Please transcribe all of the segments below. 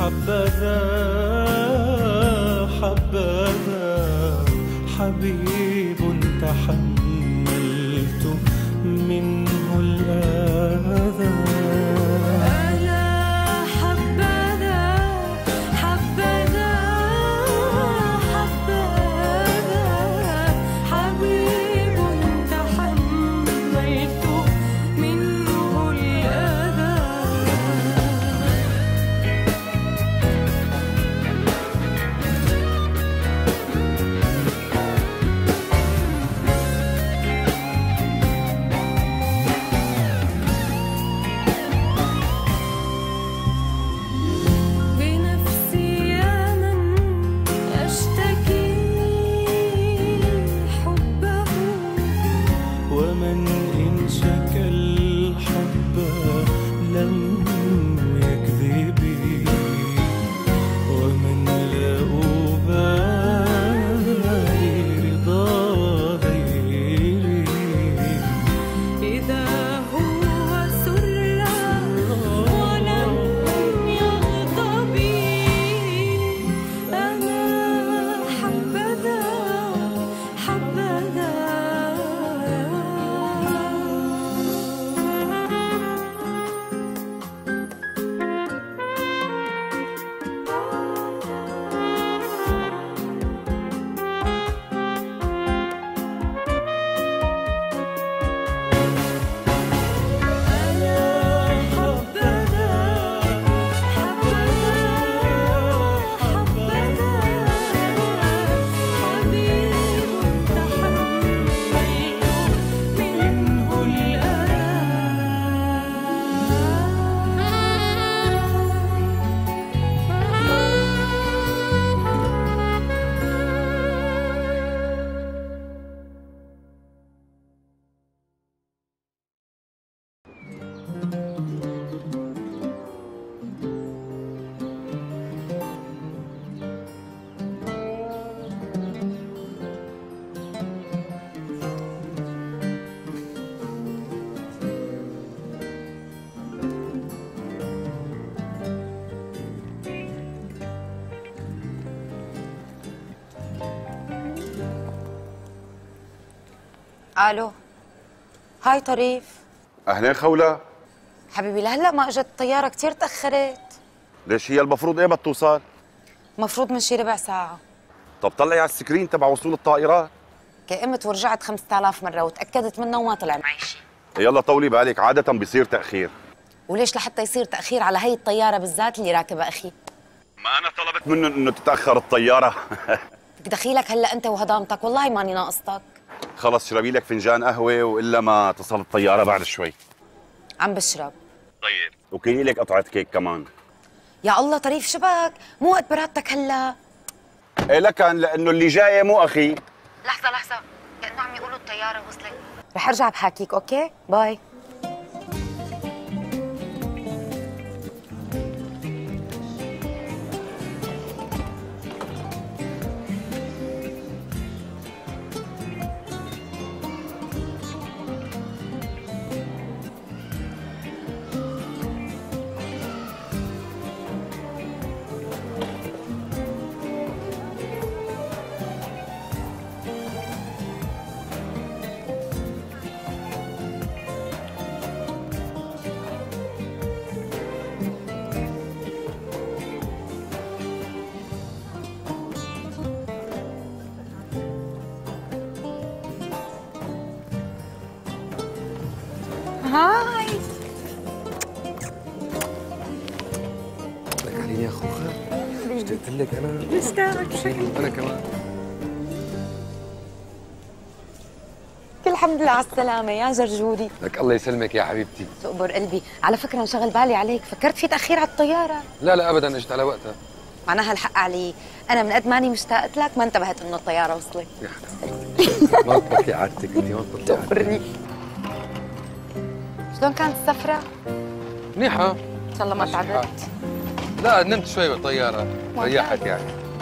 حبذا حبذا حبيب تحملت منه الأذى. الو، هاي طريف. اهلين خولة. حبيبي لهلا ما اجت الطيارة، كثير تأخرت. ليش هي المفروض ايمتى توصل؟ مفروض من شي ربع ساعة. طب طلعي على السكرين تبع وصول الطائرات. قمت ورجعت 5000 مرة وتأكدت منه وما طلع معي شيء. يلا طولي بالك، عادة بيصير تأخير. وليش لحتى يصير تأخير على هي الطيارة بالذات اللي راكبها أخي؟ ما أنا طلبت منه إنه تتأخر الطيارة. بدك دخيلك هلا أنت وهضامتك، والله ماني ناقصتك. خلص اشربي لك فنجان قهوة وإلا ما تصل الطيارة بعد شوي. عم بشرب. طيب وكيلي لك قطعة كيك كمان. يا الله طريف شبك، مو وقت برادتك هلا. إيه لكن لأنه اللي جاي مو أخي. لحظة كأنه عم يقولوا الطيارة وصلت. رح أرجع بحاكيك، أوكي؟ باي. هاي لك عليني يا خوخة، اشتقت لك انا. مشتاقك بشكل. انا كمان. كل الحمد لله على السلامة يا جرجوري. لك الله يسلمك يا حبيبتي. تقبر قلبي، على فكرة انشغل بالي عليك، فكرت في تأخير على الطيارة. لا ابدا، اجت على وقتها. معناها الحق علي، أنا من قد ماني مشتاقت لك ما انتبهت إنه الطيارة وصلت. يا حدا ما تطلعي عادتك انت، ما تطلعي عادتك. شلون كانت السفرة؟ منيحة إن شاء الله ما تعبت. لا نمت شوي بالطيارة، ريحت يعني.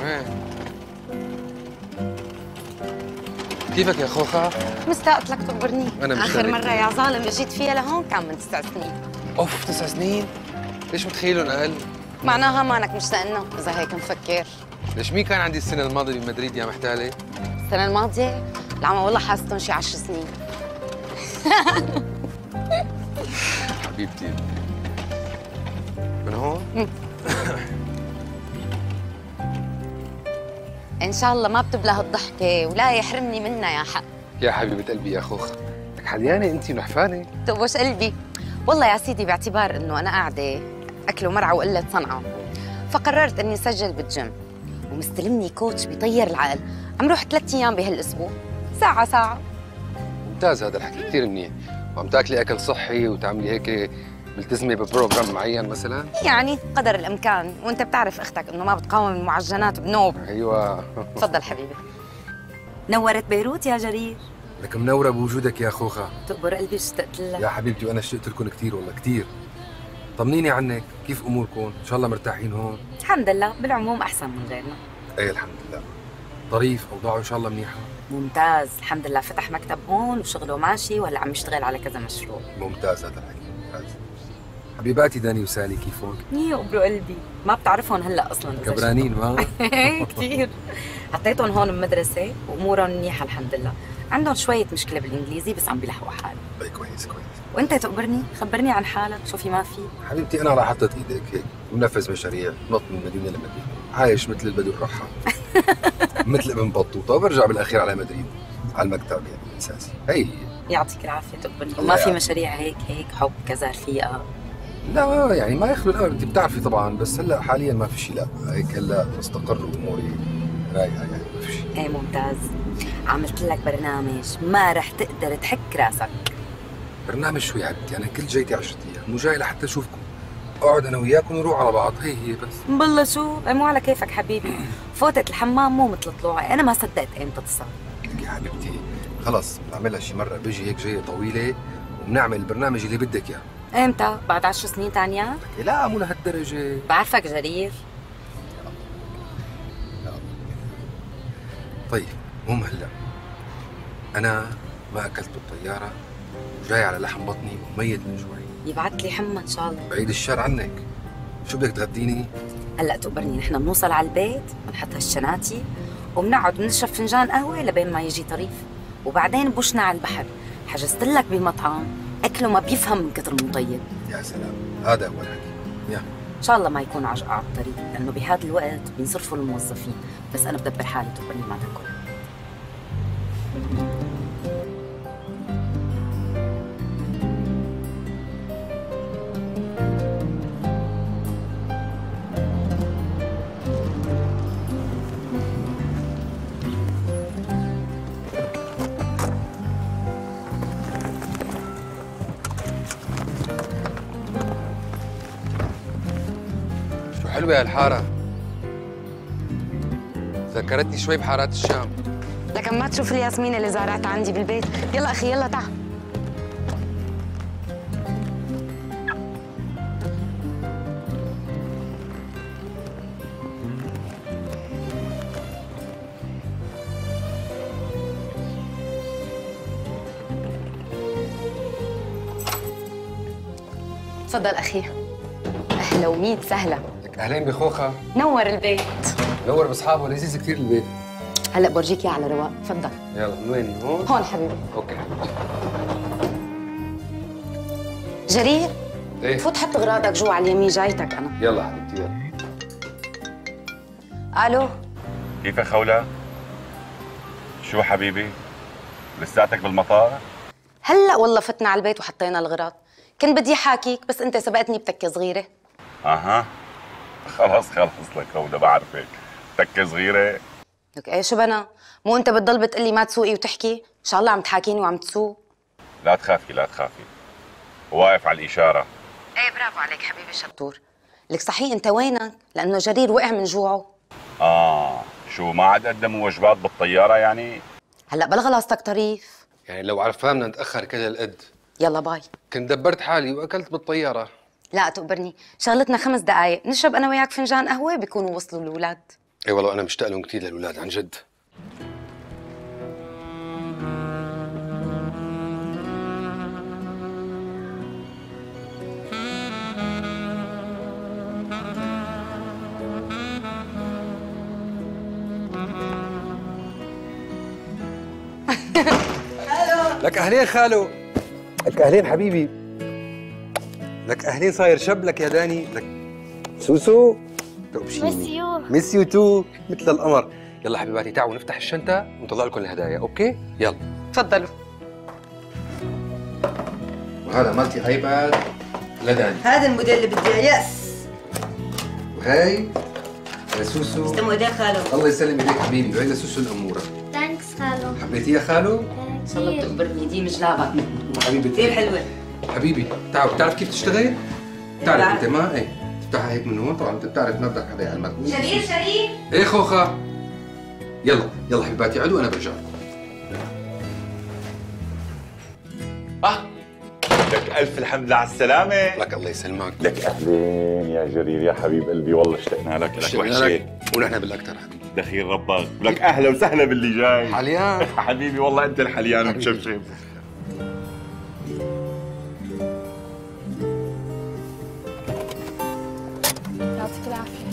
كيفك يا خوخة؟ مشتاقت لك تخبرني. أنا مشتاق. آخر مرة يا ظالم جيت فيها لهون كان من 9 سنين. اوف 9 سنين؟ ليش متخيلهم اقل؟ معناها مانك مشتاق لنا اذا هيك مفكر. ليش مين كان عندي السنة الماضية بمدريد يا محتالة؟ السنة الماضية؟ العمى والله حاستهم شي 10 سنين. حبيبتي من هون؟ ان شاء الله ما بتبلى هالضحكة ولا يحرمني منها يا حق. يا حبيبة قلبي يا خوخ، لك حليانة انتي ونحفانة. تقبش قلبي. والله يا سيدي باعتبار انه انا قاعدة اكل ومرعى وقلة صنعة، فقررت اني اسجل بالجيم، ومستلمني كوتش بيطير العقل. عم روح 3 ايام بهالاسبوع، ساعة ساعة. ممتاز هذا الحكي كثير منيح، وعم تاكلي اكل صحي وتعملي هيك ملتزمة ببروجرام معين مثلا؟ يعني قدر الامكان، وانت بتعرف اختك انه ما بتقاوم المعجنات بنوب. ايوه. تفضل حبيبي. نورت بيروت يا جرير. لك منورة بوجودك يا خوخة. تقبر قلبي اشتقت لك. يا حبيبتي وانا اشتقت لكم كثير والله كثير. طمنيني عنك، كيف اموركم؟ ان شاء الله مرتاحين هون؟ الحمد لله، بالعموم احسن من غيرنا. ايه الحمد لله. طريف، اوضاعه ان شاء الله منيحة؟ ممتاز الحمد لله، فتح مكتب هون وشغله ماشي وهلا عم يشتغل على كذا مشروع. ممتاز هذا الحكي، ممتاز. حبيباتي داني وسالي كيفهم؟ يقبروا قلبي، ما بتعرفهم هلا اصلا. كبرانين ما؟ كثير. حطيتهم هون بمدرسة وامورهم منيحة الحمد لله. عندهم شوية مشكلة بالانجليزي بس عم بيلحقوا حالهم. اي كويس كويس. وانت تقبرني، خبرني عن حالك، شو في ما في؟ حبيبتي انا على حطت ايدك هيك ونفذ مشاريع، نط من مدينه لمدينه، عايش مثل البدو الرحال. مثل ابن بطوطه، وبرجع بالاخير على مدريد على المكتب يعني الاساسي. هي يعطيك العافية تقبرني. وما في مشاريع هيك حب كذا رفيقة؟ لا يعني ما يخلو الامر، انت بتعرفي طبعا، بس هلا حاليا ما في شيء. لا هيك هلا مستقر واموري رايقه يعني ما في شيء. ايه ممتاز. عملت لك برنامج ما رح تقدر تحك راسك. برنامج شو يا حبيبتي؟ انا كل جيتي 10 ايام، مو جاي لحتى اشوفكم، اقعد انا وياكم ونروح على بعض، هي بس. بالله شو؟ مو على كيفك حبيبي. فوتة الحمام مو مثل طلوعي، انا ما صدقت ايمتى تصل. يا حبيبتي خلص بنعملها شي مره، بيجي هيك جايه طويله وبنعمل البرنامج اللي بدك اياه. ايمتى؟ بعد 10 سنين تانية؟ لا مو لهالدرجه. بعرفك جرير. طيب مو هلا، انا ما اكلت بالطياره وجاي على لحم بطني وميت من جوعي. يبعت لي حمى ان شاء الله. بعيد الشر عنك. شو بدك تغديني؟ هلا تقبرني، نحن بنوصل على البيت بنحط هالشناتي وبنقعد بنشرب فنجان قهوه لبين ما يجي طريف، وبعدين بوشنا على البحر. حجزت لك بمطعم اكله ما بيفهم من كثر ما طيب. يا سلام، هذا هو الحكي. يا ان شاء الله ما يكون عجقه على الطريق، لانه بهذا الوقت بينصرفوا الموظفين، بس انا بدبر حالي تقبرني ما تاكل. شو حلوه هالحاره، ذكرتني شوي بحارات الشام. لكن ما تشوف الياسمين اللي زارعتها عندي بالبيت. يلا اخي يلا تعال. تفضل اخي. اهلا وميت سهلا. لك اهلين بخوخه. نور البيت. نور باصحابه، لذيذ كثير البيت. هلا بورجيك اياه على رواق، تفضل. يلا من وين؟ هون؟ هون حبيبي. اوكي حبيبتي. جرير ايه؟ فوت حط اغراضك جوا على اليمين، جايتك انا. يلا حبيبتي يلا. الو. كيف يا خولة؟ شو حبيبي؟ لساتك بالمطار؟ هلا والله فتنا على البيت وحطينا الغراض. كنت بدي حاكيك بس انت سبقتني بتكه صغيره. اها خلص لك خولة، بعرفك تكة صغيرة. لك ايه شو بنا؟ مو انت بتضل بتقلي ما تسوقي وتحكي؟ ان شاء الله عم تحاكيني وعم تسوق. لا تخافي لا تخافي، واقف على الإشارة. ايه برافو عليك حبيبي شطور. لك صحيح انت وينك؟ لانه جرير وقع من جوعه. شو ما عاد قدموا وجبات بالطيارة يعني؟ هلا بلا غلاصتك طريف. يعني لو عرفنا نتاخر كذا القد يلا باي. كنت دبرت حالي واكلت بالطياره. لا تقبرني، شغلتنا 5 دقايق نشرب انا وياك فنجان قهوه بيكونوا وصلوا الاولاد. اي والله انا مشتاق لهم كثير للاولاد عن جد. لك اهلين خالو. لك اهلين حبيبي. لك اهلين صاير شب لك يا داني. لك سوسو مسيو. ميس يو تو مثل القمر. يلا حبيباتي تعالوا نفتح الشنطه ونطلع لكم الهدايا. اوكي يلا تفضلوا. وهذا مالتي ايباد لداني. هذا الموديل اللي بدي اياه. يس. وهي لسوسو. يسلموا ايديك خالو. الله يسلم ايديك حبيبي. وهي لسوسو الاموره. ثانكس خالو. حبيتيها خالو؟ ان شاء الله بتخبرني دي مش لعبه. حبيبي كثير حلوه. حبيبي بتعرف كيف تشتغل؟ بتعرف انت ما ايه تفتحها هيك من هون. طبعا انت بتعرف مبدا حدا على المكتب. شريف ايه خوخه. يلا يلا حبيباتي عدوا انا برجع. لك الف الحمد لله على السلامه. لك الله يسلمك. لك اهلين يا جرير يا حبيب قلبي، والله اشتقنا لك. لك وحشه ونحن بالاكثر حبيبي. دخيل ربك. لك اهلا وسهلا باللي جاي. حليان حبيبي والله انت الحليان ومشمشم. يعطيك العافية.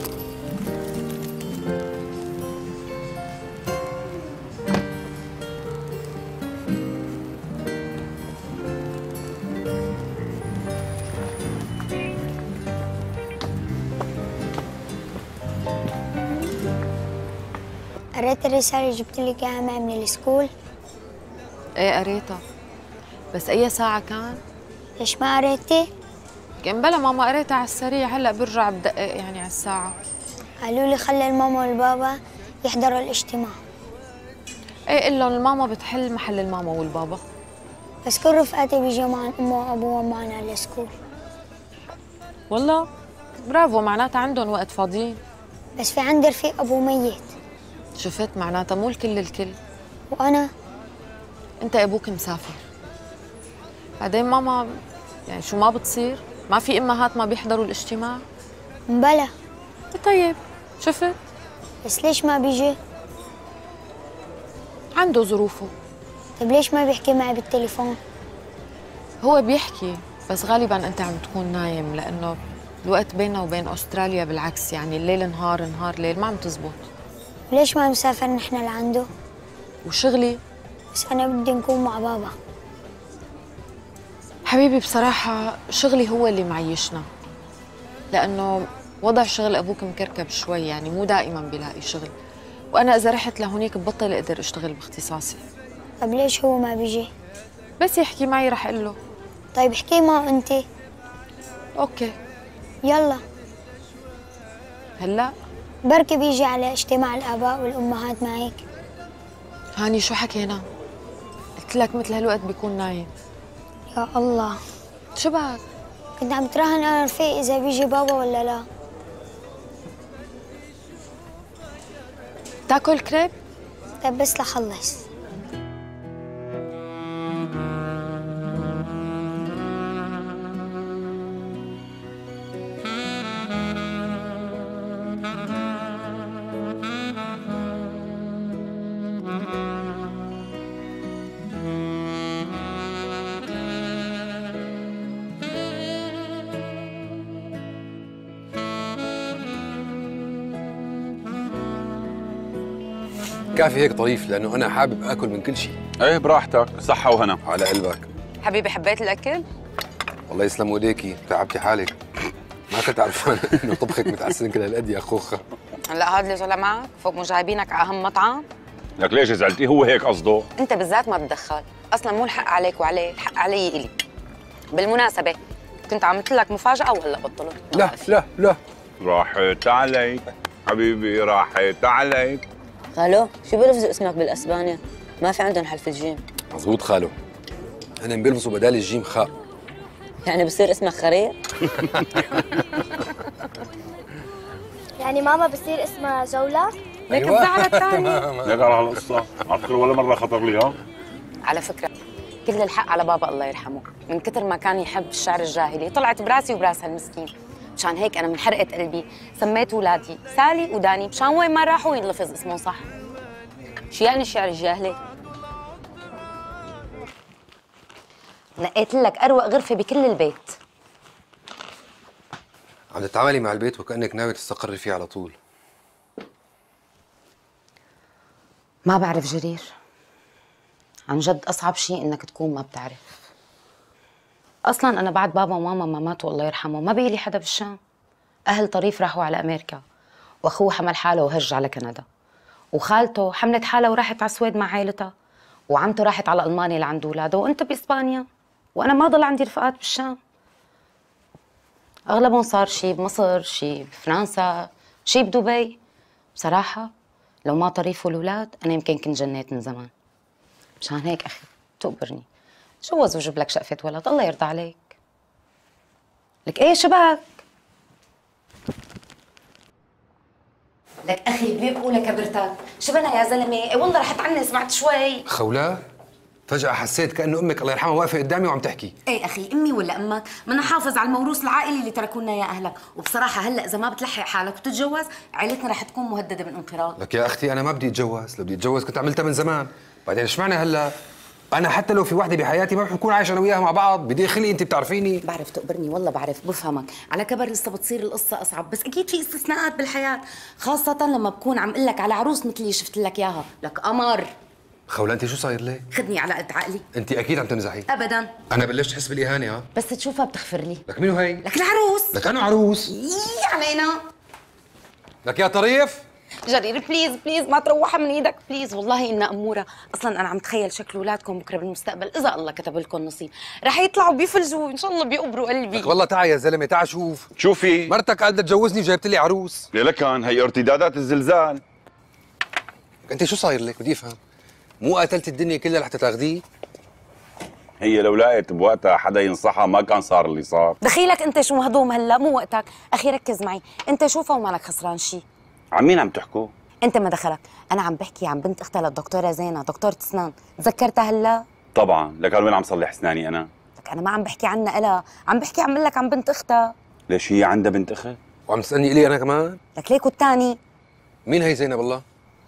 قريت الرسالة اللي جبت لك إياها معي من السكول؟ ايه قريتها، بس اي ساعة كان؟ ليش ما قريتي؟ كان بلا ماما قريتها على السريع، هلا برجع بدقق يعني على الساعة. قالوا لي خلي الماما والبابا يحضروا الاجتماع. ايه قل لهم الماما بتحل محل الماما والبابا. بس كل رفقاتي بيجوا مع أمه وأبوها معنا على السكول. والله برافو، معناتها عندهم وقت فاضيين. بس في عندي رفيق أبوه ميت. شفت، معناتها مو الكل. وأنا انت ابوك مسافر. بعدين ماما يعني شو ما بتصير؟ ما في امهات ما بيحضروا الاجتماع؟ مبلا. طيب شفت؟ بس ليش ما بيجي؟ عنده ظروفه. طيب ليش ما بيحكي معي بالتليفون؟ هو بيحكي بس غالبا انت عم تكون نايم، لانه الوقت بيننا وبين استراليا بالعكس، يعني الليل نهار نهار ليل، ما عم تزبط. ليش ما مسافر نحن لعنده؟ وشغلي؟ بس أنا بدي نكون مع بابا. حبيبي بصراحة شغلي هو اللي معيشنا، لأنه وضع شغل أبوك مكركب شوي، يعني مو دائما بلاقي شغل، وأنا إذا رحت لهونيك ببطل أقدر أشتغل باختصاصي. طيب ليش هو ما بيجي؟ بس يحكي معي رح أقول له. طيب احكي معه أنت. أوكي. يلا. هلا؟ بركي بيجي على اجتماع الآباء والأمهات معك. هاني شو حكينا؟ قلت لك مثل هالوقت بيكون نايم. يا الله. شو بعد؟ كنت عم تراهن أنا رفيق إذا بيجي بابا ولا لا. تاكل كريب؟ طيب بس لخلص. كافي هيك طريف لانه انا حابب اكل من كل شيء. ايه براحتك، صحة وهنا. على قلبك. حبيبي حبيت الأكل؟ والله يسلموا ايديكي، تعبتي حالك. ما كنت عارفان انه طبخك متعسن كل هالقد يا خوخه. هلا هذا اللي طلع معك؟ فوق مو جايبينك على أهم مطعم؟ لك ليش زعلتي؟ هو هيك قصده. أنت بالذات ما تتدخل، أصلاً مو الحق عليك وعليه، الحق علي إلي. بالمناسبة كنت عملت لك مفاجأة وهلا بطلت؟ لا راحت عليك حبيبي، راحت عليك. خالو شو بيلفظوا اسمك بالاسبانيا؟ ما في عندهم حرف الجيم. مزبوط خالو. هن بيلبسوا بدال الجيم خاء. يعني بصير اسمك خرير؟ يعني ماما بصير اسمها جولة؟ ليك الزعل الثاني. ليك على هالقصة، عقل ولا مرة خطر لي ها؟ على فكرة كل الحق على بابا الله يرحمه، من كثر ما كان يحب الشعر الجاهلي طلعت براسي وبراس هالمسكين. مشان هيك أنا من حرقة قلبي سميت ولادي سالي وداني، مشان وين ما راحوا ينلفظ اسمهم صح. شو يعني الشعر الجاهلي؟ نقيت لك أروق غرفة بكل البيت. عم تتعاملي مع البيت وكأنك ناوي تستقري فيه على طول. ما بعرف جرير، عن جد أصعب شيء إنك تكون ما بتعرف. أصلاً أنا بعد بابا وماما ما ماتوا الله يرحمه ما بيلي حدا بالشام. أهل طريف راحوا على أمريكا، وأخوه حمل حاله وهج على كندا، وخالته حملت حالها وراحت على السويد مع عائلتها، وعمته راحت على ألمانيا لعند أولاده، وأنت بإسبانيا، وأنا ما ضل عندي رفقات بالشام. أغلبهم صار شي بمصر، شي بفرنسا، شي بدبي. بصراحة لو ما طريف والأولاد أنا يمكن كنت جنيت من زمان. مشان هيك أخي تقبرني، جوز وجيب لك شقفة ولد الله يرضى عليك. لك إيه شبك؟ لك أخي بيبقوا لكبرتك، شبنا يا زلمة، إيه والله رح تعني سمعت شوي. خولة فجأة حسيت كأنه أمك الله يرحمها واقفة قدامي وعم تحكي. ايه اخي امي ولا امك؟ بدنا نحافظ على الموروث العائلي اللي تركوا لنا اياه اهلك، وبصراحه هلا اذا ما بتلحق حالك وتتجوز عائلتنا رح تكون مهدده بالانقراض. لك يا أختي أنا ما بدي أتجوز، لو بدي أتجوز كنت عملتها من زمان. بعدين إيش معنى هلا؟ أنا حتى لو في وحدة بحياتي ما رح نكون عايش أنا وياها مع بعض، بدي خلي أنت بتعرفيني. بعرف تقبرني والله بعرف بفهمك، على كبر لسه بتصير القصه اصعب، بس اكيد في استثناءات بالحياه، خاصه لما بكون عم اقول لك على عروس مثل اللي شفت لك اياها، لك قمر. خولة أنت شو صاير لك؟ خدني على قد عقلي. أنت أكيد عم تمزحي. ابدا. أنا بلشت أحس بالإهانة. ها؟ بس تشوفها بتغفر لي. لك منو هي؟ لك العروس. لك أنا عروس. يي علينا. لك يا طريف. جرير بليز بليز ما تروحها من ايدك بليز، والله انها اموره، اصلا انا عم تخيل شكل اولادكم بكره بالمستقبل اذا الله كتب لكم نصيب، رح يطلعوا بيفلجوا ان شاء الله بيقبروا قلبي. لك والله تعا يا زلمه تعا شوف. شو في؟ مرتك قاعده تجوزني وجايبت لي عروس. لكن هي ارتدادات الزلزال. انت شو صاير لك؟ بدي افهم. مو قتلت الدنيا كلها لحتى تاخذيه؟ هي لو لقيت بوقتها حدا ينصحها ما كان صار اللي صار. دخيلك انت شو مهضوم هلا، مو وقتك، اخي ركز معي، انت شوفها ومالك خسران شيء. عن مين عم تحكوا؟ انت ما دخلك، انا عم بحكي عن بنت اختها للدكتوره زينه، دكتوره اسنان، تذكرتها هلا؟ طبعا، لكن وين عم صلح اسناني انا؟ لك انا ما عم بحكي عنها إلا، عم بحكي عم لك عن بنت اختها. ليش هي عندها بنت اخت؟ وعم تسالني الي انا كمان؟ لك ليك والثاني؟ مين هي زينب الله؟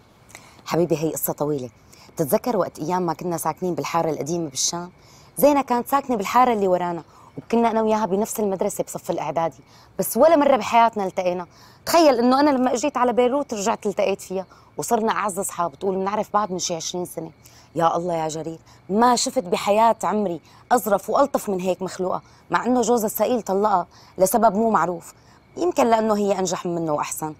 حبيبي هي قصه طويله، بتتذكر وقت ايام ما كنا ساكنين بالحاره القديمه بالشام؟ زينة كانت ساكنه بالحاره اللي ورانا، وكنا انا وياها بنفس المدرسه بصف الاعدادي، بس ولا مره بحياتنا التقينا. تخيل انه انا لما اجيت على بيروت رجعت التقيت فيها، وصرنا اعز اصحاب، بتقول بنعرف بعض من شي 20 سنه. يا الله يا جرير، ما شفت بحياه عمري اظرف والطف من هيك مخلوقه، مع انه جوزها الثقيل طلقها لسبب مو معروف، يمكن لانه هي انجح منه واحسن.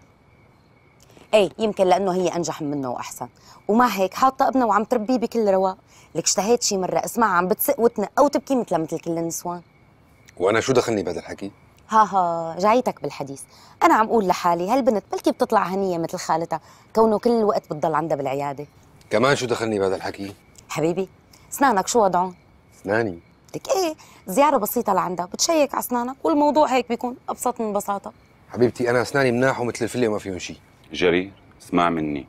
ايه يمكن لانه هي انجح منه واحسن، ومع هيك حاطه ابنها وعم تربيه بكل رواق. لك اشتهيت شي مره اسمعها عم بتسق وتنق او تبكي مثل كل النسوان. وانا شو دخلني بهذا الحكي؟ ها جايتك بالحديث، انا عم اقول لحالي هالبنت بلكي بتطلع هنيه مثل خالتها، كونه كل الوقت بتضل عندها بالعياده. كمان شو دخلني بهذا الحكي؟ حبيبي اسنانك شو وضعهم؟ اسناني؟ لك ايه زياره بسيطه لعندها بتشيك على اسنانك والموضوع هيك بيكون ابسط من بساطه. حبيبتي انا اسناني مناح ومثل الفله وما فيهم شيء. جرير اسمع مني،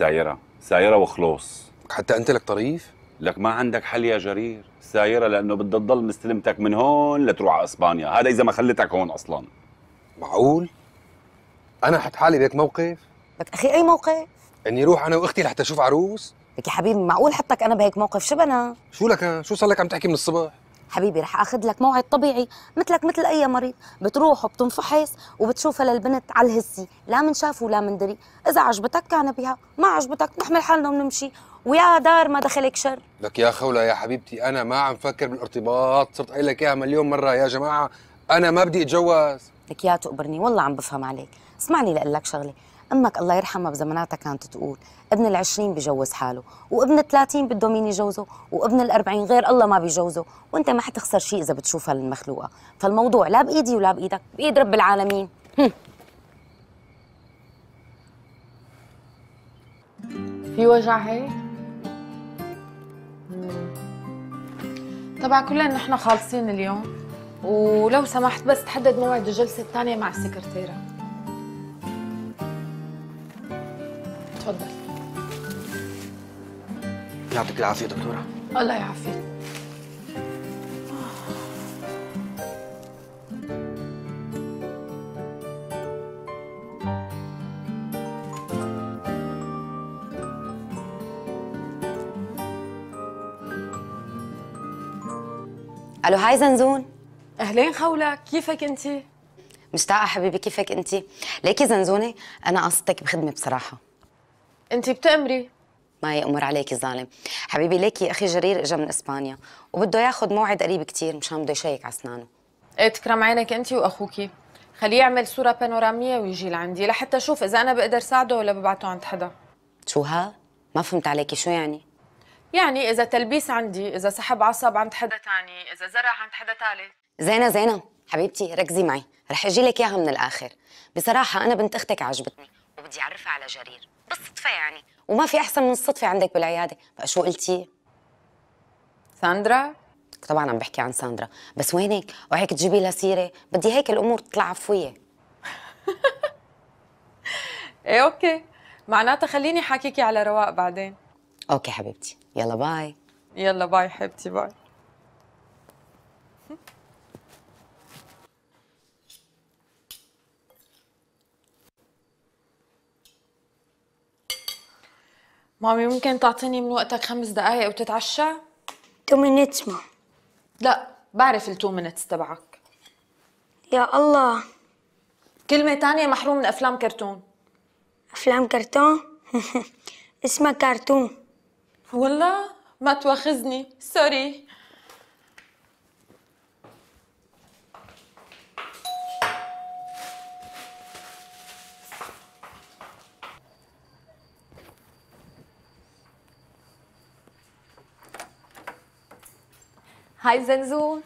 سايره وخلص. حتى انت لك طريف؟ لك ما عندك حل يا جرير، سايره لانه بدها تضل مستلمتك من هون لتروح على اسبانيا، هذا اذا ما خلتك هون اصلا. معقول؟ انا حط حالي بهيك موقف؟ لك اخي اي موقف؟ اني روح انا واختي لحتى اشوف عروس؟ لك يا حبيبي معقول حطك انا بهيك موقف؟ شبنا شو لك؟ شو صار لك عم تحكي من الصبح؟ حبيبي رح اخذ لك موعد طبيعي مثلك مثل اي مريض، بتروح وبتنفحص وبتشوفها للبنت على الهسي، لا من شاف ولا من دري، اذا عجبتك كان بها، ما عجبتك نحمل حالنا ونمشي، ويا دار ما دخلك شر. لك يا خولة يا حبيبتي انا ما عم فكر بالارتباط، صرت قايل لك اياها مليون مره يا جماعه، انا ما بدي اتجوز. لك يا تقبرني والله عم بفهم عليك، اسمعني لاقول لك شغله، امك الله يرحمها بزماناتها كانت تقول ابن ال20 بجوز حاله، وابن ال30 بده مين يجوزه، وابن ال40 غير الله ما بيجوزه، وانت ما حتخسر شيء اذا بتشوفها المخلوقه، فالموضوع لا بايدي ولا بايدك، بايد رب العالمين. في وجع هيك؟ طبعا كلنا نحن خالصين اليوم، ولو سمحت بس تحدد موعد الجلسة الثانية مع السكرتيرة. تفضل. يعطيك العافية دكتورة. الله يعافيك. الو هاي زنزون. اهلين خولة، كيفك انتي؟ مشتاقه حبيبي، كيفك انتي؟ ليكي زنزونه انا قصدتك بخدمه بصراحه. انتي بتأمري؟ ما يأمر عليكي ظالم. حبيبي ليكي اخي جرير اجا من اسبانيا وبده ياخذ موعد قريب كتير مشان بده يشيك على اسنانه. ايه تكرم عينك انت واخوكي، خليه يعمل صوره بانوراميه ويجي لعندي لحتى اشوف اذا انا بقدر ساعده ولا ببعته عند حدا. شو ها؟ ما فهمت عليكي، شو يعني؟ يعني اذا تلبيس عندي، اذا سحب عصب عند حدا تاني، اذا زرع عند حدا ثالث. زينة حبيبتي ركزي معي، رح اجي لك اياها من الاخر. بصراحه انا بنت اختك عجبتني وبدي اعرفها على جرير بالصدفه يعني، وما في احسن من الصدفه عندك بالعياده. بقى شو قلتي؟ ساندرا؟ طبعا عم بحكي عن ساندرا، بس وينك؟ وهيك تجيبي لها سيره، بدي هيك الامور تطلع عفويه. ايه اوكي، معناتها خليني حاكيكي على رواق بعدين. اوكي حبيبتي، يلا باي. يلا باي حبيبتي، باي. مامي ممكن تعطيني من وقتك 5 دقايق وتتعشى؟ 2 minutes ما. لا بعرف ال2 minutes تبعك. يا الله. كلمة تانية محروم من أفلام كرتون. أفلام كرتون؟ اسمها كرتون. والله ما تواخذني، سوري. هاي زنزون.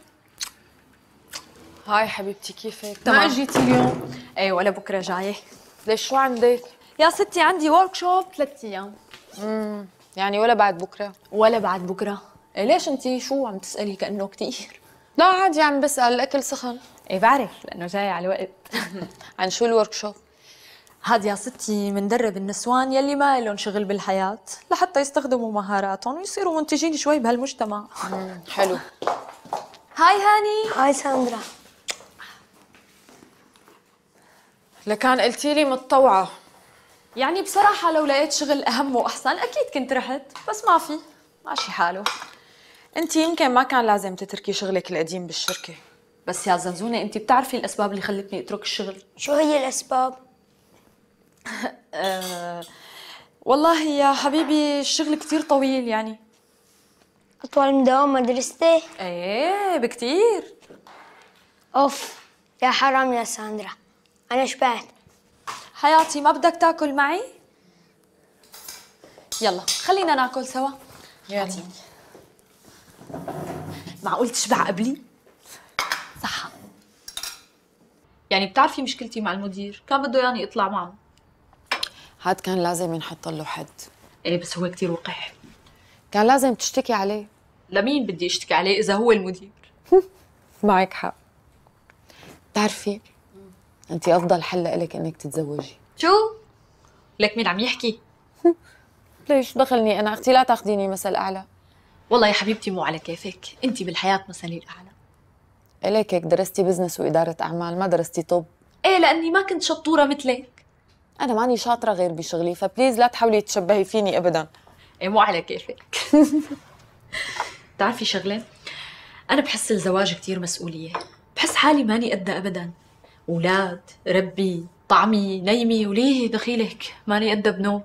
هاي حبيبتي، كيفك؟ تمام. ما اجيتي اليوم؟ ايه ولا بكره جايه. ليش شو عندك؟ يا ستي عندي ورك شوب 3 ايام. يعني ولا بعد بكره؟ ولا بعد بكره. إيه ليش انتي شو عم تسالي كانه كثير؟ لا عادي عم بسال، الاكل سخن. ايه بعرف لانه جاي على الوقت. عن شو الورك شوب؟ هاد يا ستي مندرب النسوان يلي ما لهم شغل بالحياه لحتى يستخدموا مهاراتهم ويصيروا منتجين شوي بهالمجتمع. حلو. هاي هاني. هاي ساندرا. لكان قلتي لي متطوعه. يعني بصراحه لو لقيت شغل اهم واحسن اكيد كنت رحت، بس ما في، ماشي حاله. انت يمكن ما كان لازم تتركي شغلك القديم بالشركه. بس يا زنزونه انت بتعرفي الاسباب اللي خلتني اترك الشغل. شو هي الأسباب؟ والله يا حبيبي الشغل كتير طويل يعني. أطول من دوام مدرستي؟ ايه بكتير. أوف يا حرام يا ساندرا، أنا شبعت. حياتي ما بدك تاكل معي؟ يلا خلينا ناكل سوا. يلا. معقول تشبع قبلي؟ صح. يعني بتعرفي مشكلتي مع المدير، كان بده ياني اطلع معه. هاد كان لازم ينحط له حد. ايه بس هو كتير وقح. كان لازم تشتكي عليه. لمين بدي اشتكي عليه اذا هو المدير؟ معك حق. بتعرفي انت افضل حل لك انك تتزوجي. شو؟ لك مين عم يحكي؟ ليش دخلني انا؟ اختي لا تاخذيني مثل اعلى. والله يا حبيبتي مو على كيفك، انت بالحياه مثلي الاعلى. اليك هيك درستي بزنس واداره اعمال، ما درستي طب. ايه لاني ما كنت شطوره مثلك. انا ماني شاطره غير بشغلي، فبليز لا تحاولي تشبهي فيني ابدا. ايه مو على كيفك. بتعرفي شغله؟ انا بحس الزواج كتير مسؤوليه، بحس حالي ماني قدها ابدا. اولاد، ربي، طعمي، نيمي، وليه دخيلك ماني قدها بنوب.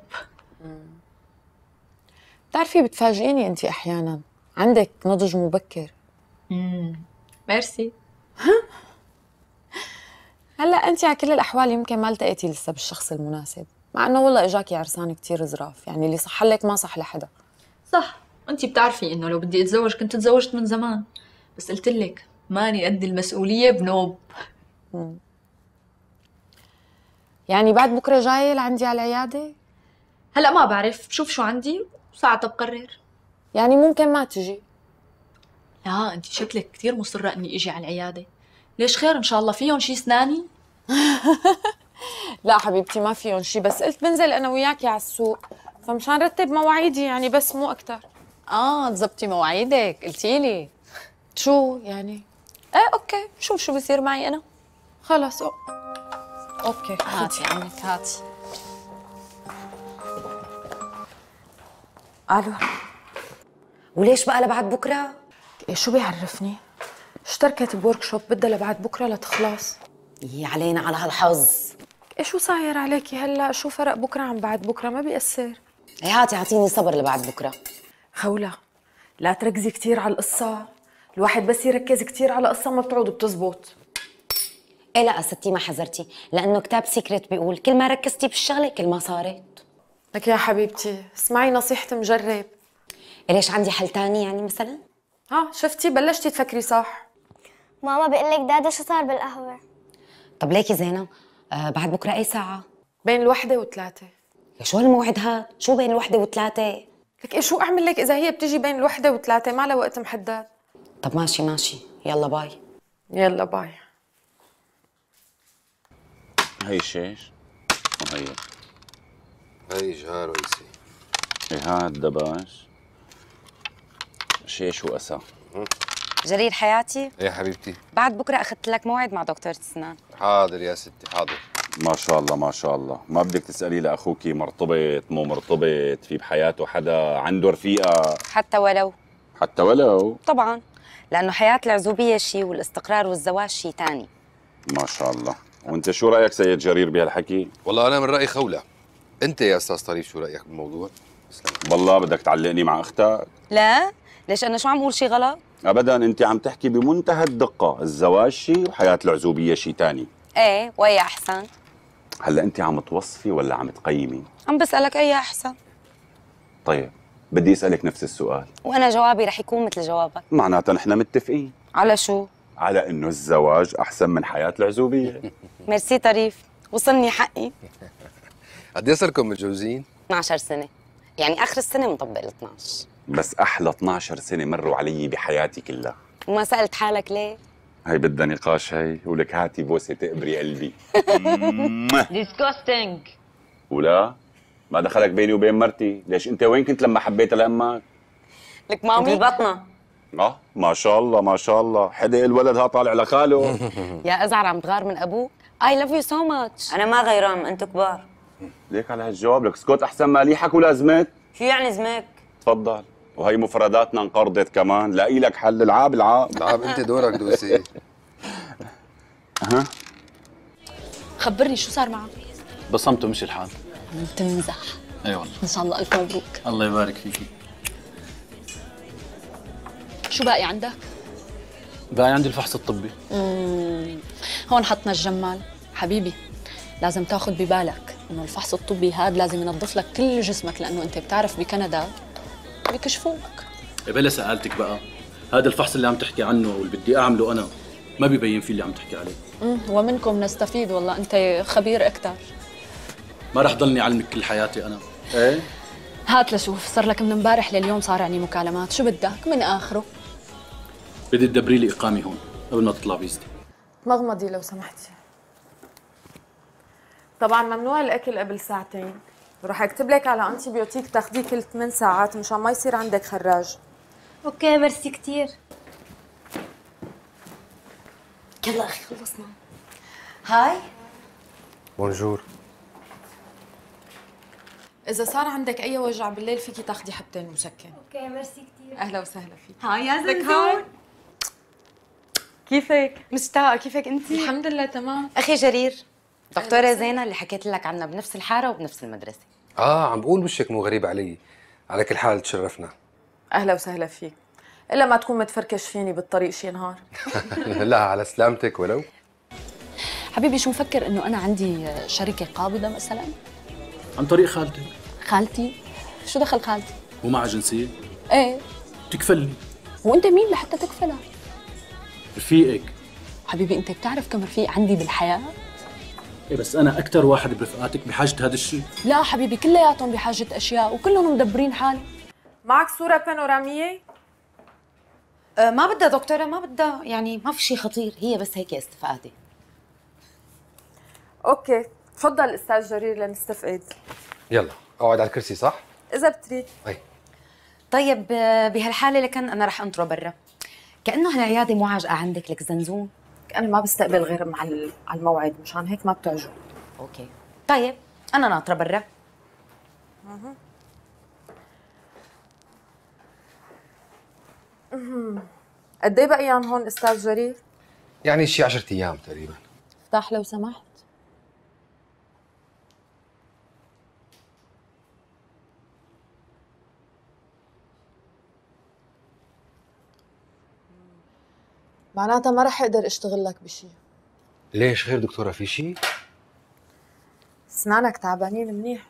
بتعرفي بتفاجئيني انت احيانا، عندك نضج مبكر. ميرسي. هلا انت على كل الاحوال يمكن ما التقيتي لسه بالشخص المناسب، مع انه والله اجاكي عرسان كتير ظراف، يعني اللي صح لك ما صح لحدا. صح، انت بتعرفي انه لو بدي اتزوج كنت تزوجت من زمان، بس قلت لك ماني قد المسؤوليه بنوب. يعني بعد بكره جاي لعندي على العياده؟ هلا ما بعرف، بشوف شو عندي وساعتها بقرر. يعني ممكن ما تجي. لا انت شكلك كثير مصره اني اجي على العياده. ليش خير؟ ان شاء الله فيهم شي اسناني؟ لا حبيبتي ما فيهم شي، بس قلت بنزل انا وياكي على السوق، فمشان رتب مواعيدي يعني، بس مو اكثر. تزبطي مواعيدك قلتي لي. شو يعني؟ ايه اوكي، شوف شو بصير معي انا. خلص اوكي. هاتي عنك هاتي. الو. وليش بقى لبعد بكره؟ إيه شو بيعرفني؟ اشتركت بورك شوب بدها لبعد بكره لتخلص. يي علينا على هالحظ. إيه شو صاير عليكي هلا؟ شو فرق بكره عن بعد بكره؟ ما بيأثر. هاتي اعطيني صبر لبعد بكره. خولة، لا تركزي كتير على القصة، الواحد بس يركز كتير على القصة ما بتعود بتزبط. ايه لا ستي ما حذرتي، لانه كتاب سيكريت بيقول كل ما ركزتي بالشغله كل ما صارت. لك يا حبيبتي اسمعي نصيحة مجرب. ليش عندي حل تاني يعني مثلا؟ شفتي بلشتي تفكري صح. ماما بقول لك دادا شو صار بالقهوة؟ طب ليكي زينة بعد بكره اي ساعة؟ بين 1 و3. يا شو هالموعد هاد؟ شو بين 1 و3؟ لك إيه شو أعمل لك إذا هي بتجي بين 1 و3 ما لها وقت محدد؟ طب ماشي يلا باي. يلا باي. هي شيش وهي هي جهار ويسي. ايه هاد دباش شيش وأسا. جرير حياتي، ايه حبيبتي. بعد بكره اخذت لك موعد مع دكتورة اسنان. حاضر يا ستي حاضر. ما شاء الله ما شاء الله. ما بدك تسألي لأخوك مرتبط مو مرتبط، في بحياته حدا عنده رفيقة؟ حتى ولو طبعا، لانه حياة العزوبية شيء والاستقرار والزواج شيء تاني. ما شاء الله. وانت شو رأيك سيد جرير بهالحكي؟ والله انا من رايي خولة. انت يا استاذ طريف شو رايك بالموضوع؟ والله بدك تعلقني مع اختك؟ لا ليش انا شو عم اقول شيء غلط؟ ابدا، انت عم تحكي بمنتهى الدقة، الزواج شيء وحياة العزوبية شيء تاني. ايه واي احسن؟ هلا انت عم توصفي ولا عم تقيمي؟ عم بسألك اي احسن. طيب بدي اسألك نفس السؤال وانا جوابي رح يكون مثل جوابك. معناتها نحن متفقين على شو؟ على انه الزواج احسن من حياة العزوبية. ميرسي طريف، وصلني حقي. قد ايه صركم متجوزين؟ 12 سنة، يعني اخر السنة مطبق ال 12. بس احلى 12 سنة مروا علي بحياتي كلها. وما سألت حالك ليه؟ هي بدها نقاش هي، ولك هاتي بوسه تقبري قلبي. ديسكاستنج. ولا ما دخلك بيني وبين مرتي؟ ليش انت وين كنت لما حبيتها لامك؟ لك مامي ببطنها. ما شاء الله ما شاء الله، حدق الولد ها طالع لخاله. يا ازعر عم تغار من ابوك؟ I love you so much. انا ما غيران، انتوا كبار. ليك على هالجواب؟ لك اسكت احسن ما ليحك ولا زمك. شو يعني زمك؟ تفضل. وهي مفرداتنا انقرضت كمان، لاقي لك حل. العاب العاب انت دورك دوسي. خبرني شو صار معك؟ بصمته مش الحال. عم تمزح. اي والله. ان شاء الله الف مبروك. الله يبارك فيكي. شو باقي عندك؟ باقي عندي الفحص الطبي. هون حطنا الجمال. حبيبي لازم تاخذ ببالك انه الفحص الطبي هذا لازم ينظف لك كل جسمك، لانه انت بتعرف بكندا بيكشفوك. بلا سألتك بقى، هذا الفحص اللي عم تحكي عنه واللي بدي اعمله انا ما بيبين فيه اللي عم تحكي عليه. ومنكم نستفيد، والله انت خبير اكثر. ما رح ضلني علمك كل حياتي انا. ايه هات لشوف، صار لك من امبارح لليوم صار يعني مكالمات، شو بدك من اخره؟ بدي تدبري لي اقامه هون قبل ما تطلع فيزتي. مغمضي لو سمحتي. طبعا ممنوع الاكل قبل 2 ساعة. رح اكتب لك على انتي بيوتيك تاخديه كل 8 ساعات مشان ما يصير عندك خراج. اوكي ميرسي كتير. يلا اخي خلصنا. هاي بونجور. اذا صار عندك اي وجع بالليل فيكي تاخدي حبتين مسكن. اوكي ميرسي كتير. اهلا وسهلا فيك. هاي يا زنزون. كيفك؟ مشتاقة، كيفك انتي؟ الحمد لله تمام. اخي جرير، دكتورة زينة اللي حكيت لك عنها بنفس الحارة وبنفس المدرسة. عم بقول وشك مو غريب علي. على كل حال تشرفنا. اهلا وسهلا فيك. الا ما تكون متفركش فيني بالطريق شي نهار. لا على سلامتك. ولو حبيبي شو مفكر انه انا عندي شركه قابضه مثلا؟ عن طريق خالتك. خالتي؟ شو دخل خالتي؟ ومع جنسيه؟ ايه. تكفلني. وانت مين لحتى تكفلها؟ رفيقك. حبيبي انت بتعرف كم رفيق عندي بالحياه؟ إيه بس انا اكثر واحد برفقاتك بحاجه هذا الشيء. لا حبيبي كلياتهم بحاجه اشياء وكلهم مدبرين حالي. معك صورة بانورامية؟ ما بدها دكتورة، ما بدها، يعني ما في شيء خطير، هي بس هيك استفادة. اوكي تفضل استاذ جرير لنستفقد. يلا اقعد على الكرسي صح؟ اذا بتريد. طيب بهالحالة لكن أنا رح أنطره برا، كأنه هالعيادة مو عاجقة عندك لك زنزون. انا ما بستقبل غير مع على الموعد، مشان هيك ما بتعجب. اوكي طيب أنا ناطرة برا. قد ايه بقيان هون استاذ جرير؟ يعني شي 10 ايام تقريبا. افتح لو سمحت. معناتها ما رح اقدر اشتغل لك بشيء. ليش خير دكتورة، في شيء؟ اسنانك تعبانين منيح.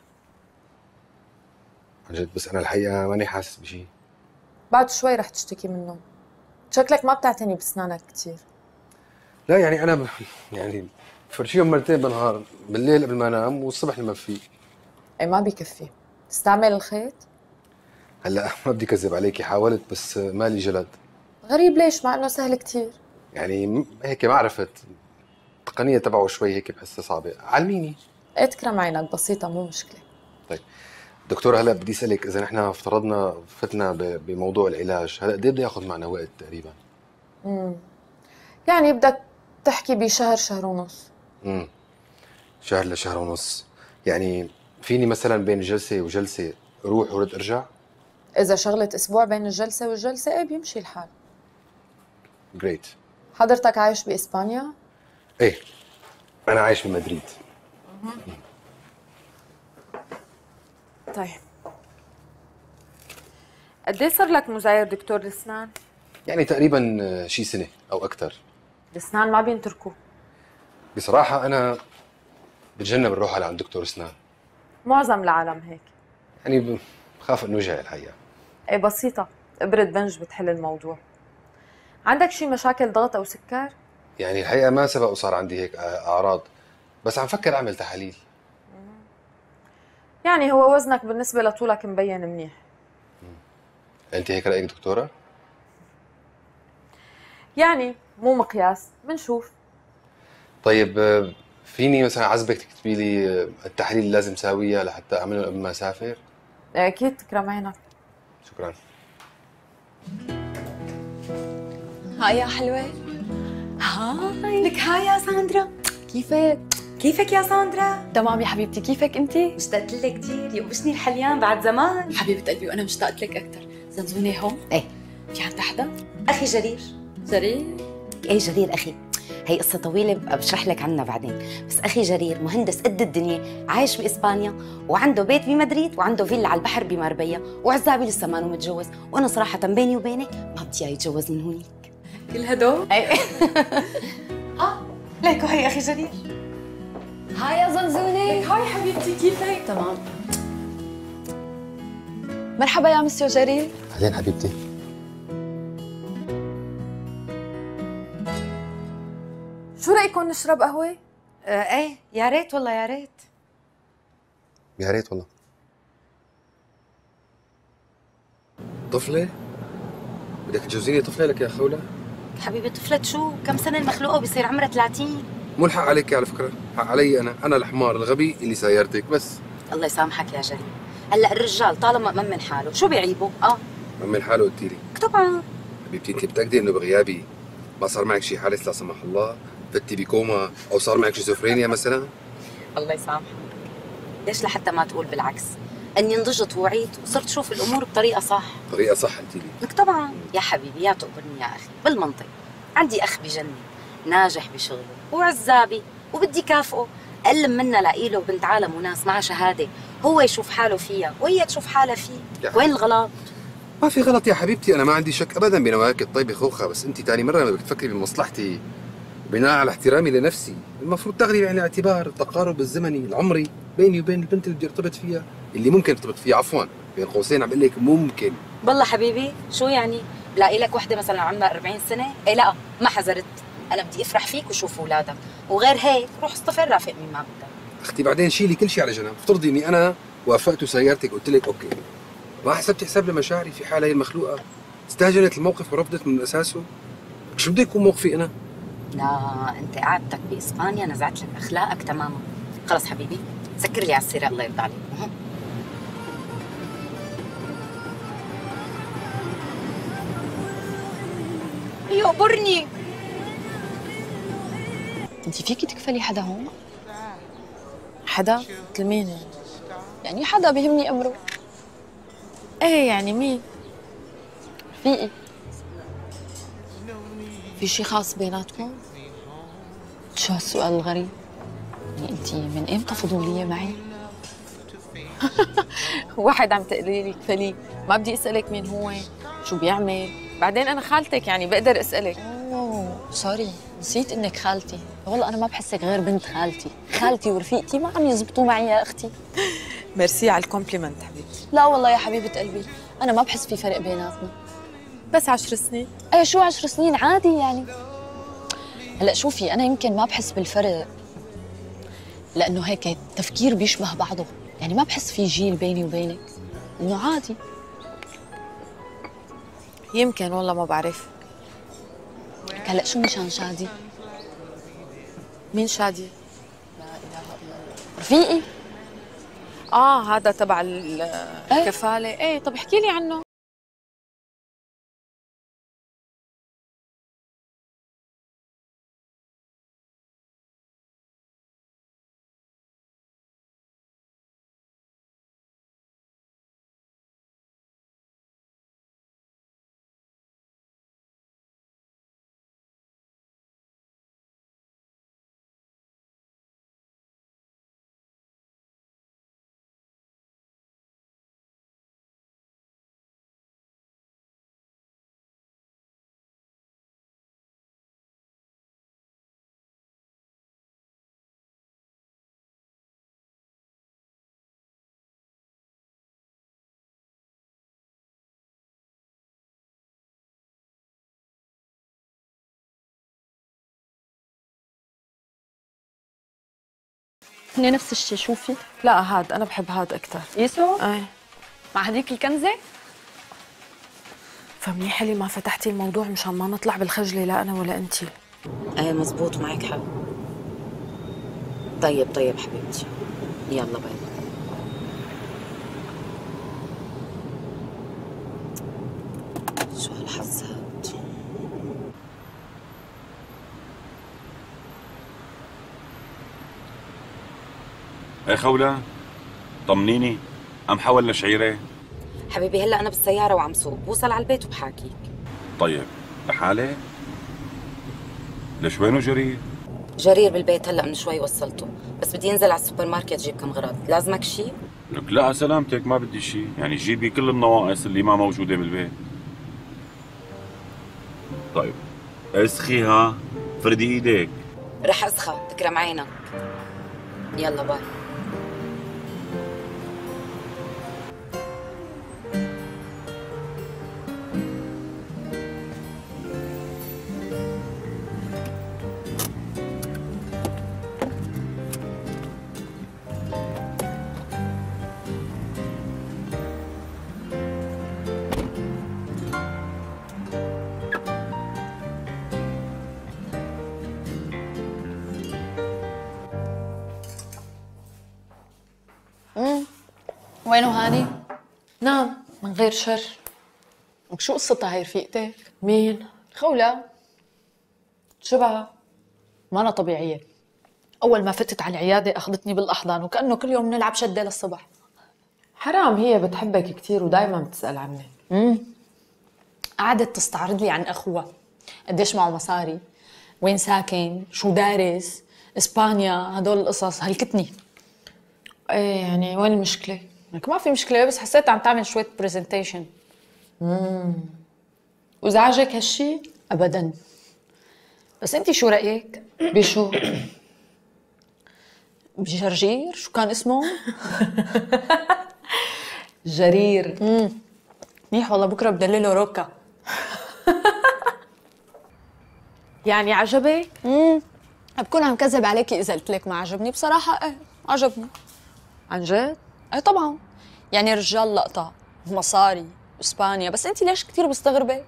عن جد بس أنا الحقيقة ماني حاسس بشيء. بعد شوي رح تشتكي منهم. شكلك ما بتعتني بسنانك كثير. لا يعني أنا يعني فرشيهم مرتين بالنهار، بالليل قبل ما أنام والصبح لما بفيق. اي ما بكفي. تستعمل الخيط؟ هلا ما بدي كذب عليكي، حاولت بس مالي جلد. غريب ليش مع انه سهل كثير؟ يعني هيك ما عرفت التقنية تبعه شوي هيك بحسها صعبة، علميني. ايه تكرم عينك، بسيطة مو مشكلة. طيب دكتورة هلا بدي اسألك إذا نحن افترضنا فتنا بموضوع العلاج، هلا قد ايه بده ياخذ معنا وقت تقريبا؟ يعني بدك تحكي بشهر شهر ونص. شهر لشهر ونص، يعني فيني مثلا بين جلسة وجلسة روح ورد ارجع؟ إذا شغلت أسبوع بين الجلسة والجلسة ايه بيمشي الحال. جريت. حضرتك عايش بإسبانيا؟ ايه أنا عايش بمدريد. طيب قد ايه صار لك مزاير دكتور الأسنان؟ يعني تقريبا شي سنة أو أكثر. الأسنان ما بينتركوا. بصراحة أنا بتجنب الروح على عند دكتور أسنان. معظم العالم هيك. يعني بخاف إنه وجع الحقيقة. ايه بسيطة، إبرة بنج بتحل الموضوع. عندك شي مشاكل ضغط أو سكر؟ يعني الحقيقة ما سبق وصار عندي هيك أعراض، بس عم فكر أعمل تحاليل. يعني هو وزنك بالنسبة لطولك مبين منيح. أنت هيك رأيك دكتورة؟ يعني مو مقياس، بنشوف. طيب فيني مثلا عزبك تكتبي لي التحاليل اللي لازم ساويها لحتى أعملهم قبل ما أسافر؟ أكيد تكرم عينك. شكرا. هاي يا حلوة. هاي لك. هاي يا ساندرا، كيفك؟ كيفك يا ساندرا؟ تمام يا حبيبتي، كيفك انتي؟ مشتقت لك كثير، يوبشني الحليان بعد زمان. حبيبة قلبي وانا مشتاقت لك اكثر. زنزونة هون؟ ايه. في عندها حدا؟ اخي جرير. جرير؟ ايه جرير اخي. هي قصة طويلة بشرح لك عنها بعدين، بس أخي جرير مهندس قد الدنيا، عايش بإسبانيا وعنده بيت بمدريد وعنده فيلا على البحر بماربيا، وعزابي لسه ما متجوز، وأنا صراحة بيني وبينك ما بدي إياه يتجوز من هونيك. كل هدول؟ أي. ليكو هي أخي جرير. هاي يا زنزونة. هاي حبيبتي، كيفك؟ تمام. مرحبا يا مسيو جرير. أهلين حبيبتي. شو رأيكم نشرب قهوة؟ ايه يا ريت والله، يا ريت. يا ريت والله. طفلة؟ بدك تجوزيني طفلة لك يا خولة؟ حبيبي طفلة شو؟ كم سنة المخلوقة وبصير عمرها 30؟ مو الحق عليك على فكرة، حق علي أنا الحمار الغبي اللي سايرتك بس. الله يسامحك يا جرير. هلا الرجال طالما مأمن حاله شو بيعيبه؟ مأمن حاله قلتي لي؟ طبعا. حبيبتي أنت متأكدة إنه بغيابي ما صار معك شي حادث لا سمح الله؟ فتي بكوما أو صار معك شيزوفرينيا مثلا؟ الله يسامحك. ليش لحتى ما تقول بالعكس؟ اني نضجت ووعيت وصرت اشوف الامور بطريقه صح. طريقه صح قلتي لي؟ لك طبعا يا حبيبي، يا تقبرني يا اخي بالمنطق. عندي اخ بجنن، ناجح بشغله وعزابي وبدي كافئه. اقل منا لاقي له بنت عالم وناس معها شهاده، هو يشوف حاله فيها وهي تشوف حالها فيه. وين الغلط؟ ما في غلط يا حبيبتي، انا ما عندي شك ابدا بنواياك الطيبه خوخه، بس انت ثاني مره ما بدك تفكري بمصلحتي بناء على احترامي لنفسي. المفروض تاخذي بعين الاعتبار التقارب الزمني العمري بيني وبين البنت اللي بدي ارتبط فيها، اللي ممكن ارتبط فيها، عفوا بين قوسين عم بقول لك ممكن. والله حبيبي شو يعني؟ بلاقي لك وحده مثلا عمرها 40 سنه؟ ايه لا ما حذرت، انا بدي افرح فيك وشوف اولادك، وغير هيك روح اصطفل رافق مين ما بدك. اختي بعدين شيلي كل شيء على جنب، افترضي اني انا وافقت وسيارتك قلت لك اوكي، ما حسبتي حساب لمشاعري في حال هي المخلوقه استهجنت الموقف ورفضت من اساسه، شو بده يكون موقفي انا؟ لا انت قعدتك باسبانيا نزعت لك اخلاقك تماما. خلص حبيبي سكر لي على السيره الله يرضى عليك. يقبرني. انت فيكي تكفلي حدا هون؟ حدا؟ مثل مين يعني؟ يعني حدا بيهمني امره. ايه يعني مين؟ رفيقي. في شي خاص بيناتكم؟ شو هالسؤال الغريب؟ يعني انت من امتى فضولية معي؟ واحد عم تقولي لي كفلي، ما بدي اسالك مين هو، شو بيعمل، بعدين انا خالتك يعني بقدر اسالك. اوه سوري، نسيت انك خالتي. والله انا ما بحسك غير بنت خالتي. خالتي ورفيقتي ما عم يزبطوا معي يا اختي. ميرسي على الكومبليمنت حبيبتي. لا والله يا حبيبه قلبي، انا ما بحس في فرق بيناتنا. بس 10 سنين. اي شو 10 سنين عادي يعني. هلا شوفي، انا يمكن ما بحس بالفرق لانه هيك التفكير بيشبه بعضه، يعني ما بحس في جيل بيني وبينك، انه عادي. يمكن والله ما بعرف. هلا شو مشان شادي؟ مين شادي؟ رفيقي. هذا تبع الكفالة. ايه طب احكي لي عنه. هن نفس الشيء. شوفي. لا هاد انا بحب هاد اكثر. يسو؟ ايه مع هديك الكنزه. فمنيح لي ما فتحتي الموضوع مشان ما نطلع بالخجله لا انا ولا انتي. ايه مزبوط ومعك حق. طيب حبيبتي، يلا باي. شو هالحظ هاد. ايه خولة، طمنيني، قمحة ولا شعيرة؟ حبيبي هلا انا بالسياره وعم سوق، بوصل على البيت وبحاكيك. طيب لحالك؟ ليش وينه جرير؟ جرير بالبيت هلا من شوي وصلته، بس بدي انزل على السوبر ماركت جيب كم غراض. لازمك شيء؟ لك لا سلامتك، ما بدي شيء، يعني جيبي كل النواقص اللي ما موجودة بالبيت. طيب اسخي ها، فردي ايدك. رح اسخى، تكرم عينك. يلا باي. وينه هاني؟ نعم من غير شر. شو قصتها هي رفيقتك؟ مين؟ خولة. شبها؟ ما أنا طبيعية. أول ما فتت على العيادة أخذتني بالأحضان وكأنه كل يوم نلعب شدة للصبح. حرام، هي بتحبك كثير ودايما بتسأل عنك. قعدت تستعرض لي عن أخوها، قديش معه مصاري، وين ساكن، شو دارس، إسبانيا، هدول القصص هلكتني. ايه يعني وين المشكلة؟ لك ما في مشكلة، بس حسيت عم تعمل شوية برزنتيشن. وزعجك هالشي؟ أبداً. بس أنتي شو رأيك؟ بشو؟ بجرجير، شو كان اسمه؟ جرير. منيح والله، بكرة بدلله روكا. يعني عجبك؟ بكون عم كذب عليكي إذا قلت لك ما عجبني. بصراحة إيه عجبني. عن جد؟ إيه طبعاً. يعني رجال لقطة، مصاري، إسبانيا، بس أنتي ليش كتير مستغربة؟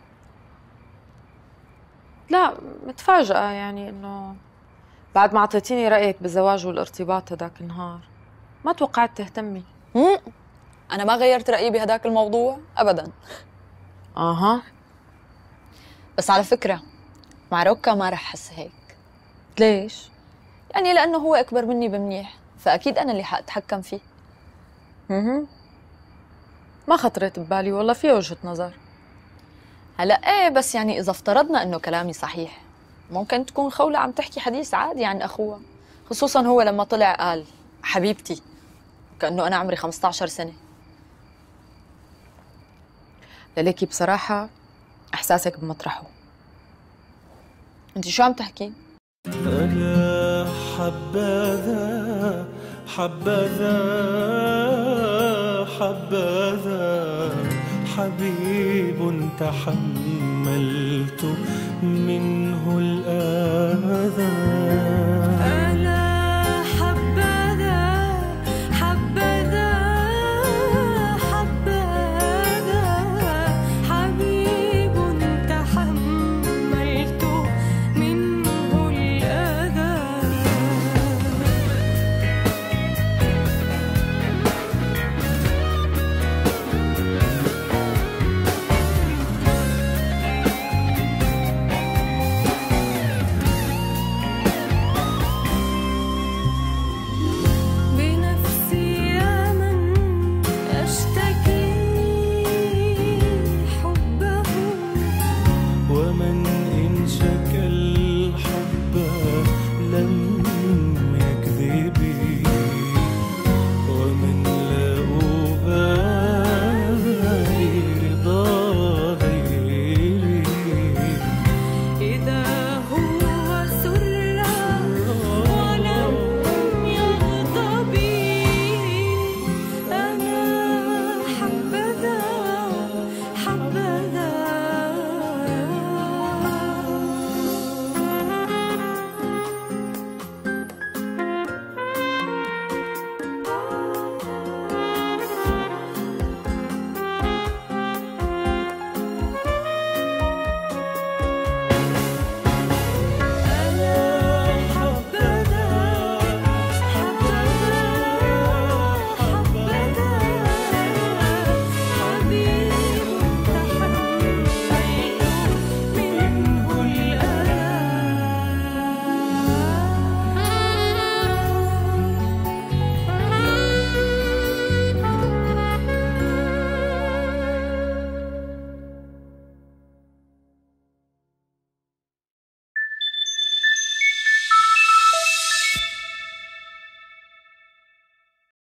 لا متفاجئة، يعني إنه بعد ما أعطيتيني رأيك بالزواج والارتباط هداك النهار ما توقعت تهتمي. أنا ما غيرت رأيي بهداك الموضوع أبداً. بس على فكرة مع روكا ما رح أحس هيك. ليش؟ يعني لأنه هو أكبر مني بمنيح، فأكيد أنا اللي حأتحكم فيه. ما خطرت ببالي والله، فيها وجهة نظر. هلا ايه، بس يعني إذا افترضنا إنه كلامي صحيح، ممكن تكون خولة عم تحكي حديث عادي عن أخوها، خصوصاً هو لما طلع قال حبيبتي كأنه أنا عمري 15 سنة. لليكي بصراحة إحساسك بمطرحه. انت شو عم تحكي؟ أنا حبذا حبذا حبذا حبيب تحملت من